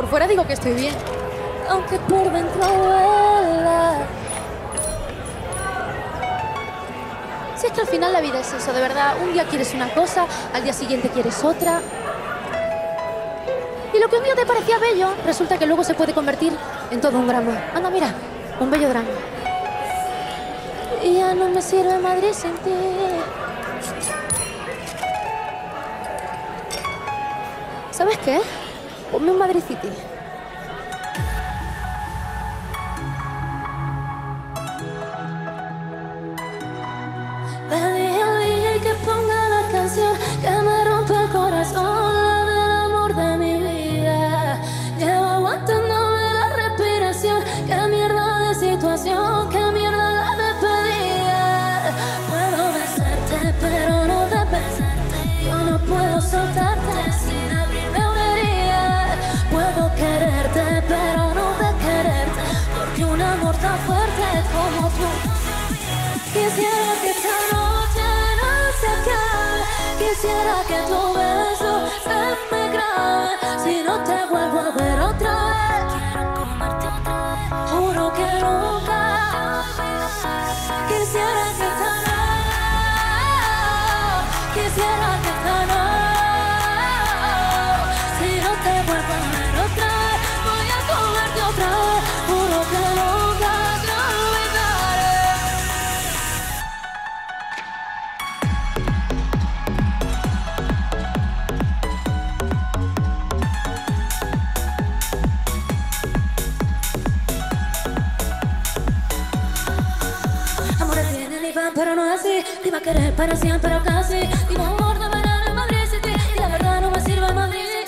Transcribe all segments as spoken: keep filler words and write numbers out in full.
por fuera digo que estoy bien, aunque por dentro duela. Si es que al final la vida es eso, de verdad. Un día quieres una cosa, al día siguiente quieres otra. Y lo que un día te parecía bello, resulta que luego se puede convertir en todo un drama. Anda, mira, un bello drama. Y ya no me sirve Madrid sin ti. ¿Sabes qué? Ponme un Madrid City. Le dije al D J que ponga la canción que me rompe el corazón, la del amor de mi vida. Llevo aguantándome la respiración. Qué mierda de situación, qué mierda la despedida. Puedo besarte, pero no de besarte. Yo no puedo soltarte sin abrirme una herida. Puedo quererte, pero no de quererte, porque un amor tan fuerte como tú. Quisiera que esta noche no se acabe. Quisiera que tu beso se me grabe. Si no te vuelvo a ver otra vez, quiero comerte otra vez. Juro que nunca. Quisiera que esta noche, quisiera que esta noche, si no te vuelvo a ver otra vez, voy a comerte otra vez. Juro que nunca te olvidaré. Amores vienen y van, pero no es así. Te iba a querer para siempre, pero casi. Digo amor de verano en Madrid City, y la verdad no me sirve Madrid City.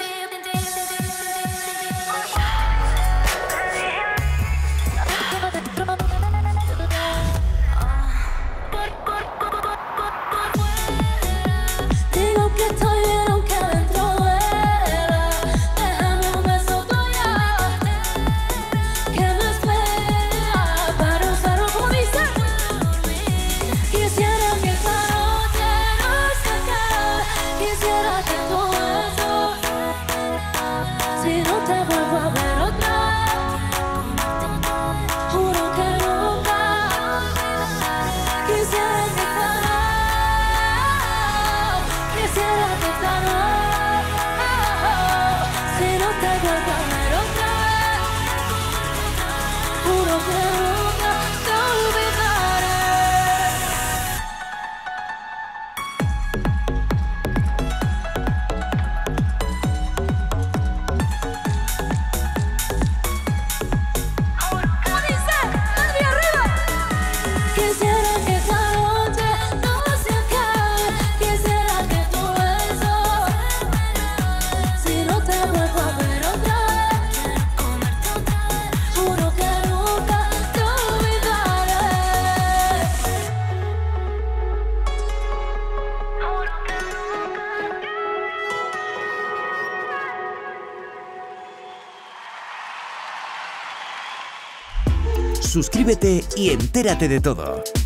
Digo que estoy bien aunque dentro duela. Déjame un beso tuyo que me espera para usarlo como dice. Quisiera que esta noche no se acabe. Quisiera que tu beso, si no te vuelvo a ver otra vez, juro que nunca. Quisiera que esta noche, quisiera que esta noche, si no te vuelvo a ver otra vez, juro que nunca te olvidaré. ¿Cómo dice? ¡Nadie arriba! Quisiera que esta noche no se acabe. Quisiera que tu beso, si no te vuelvo a ver otra vez, quiero comerte otra vez. Juro que nunca te olvidaré. Juro que nunca. Suscríbete y entérate de todo.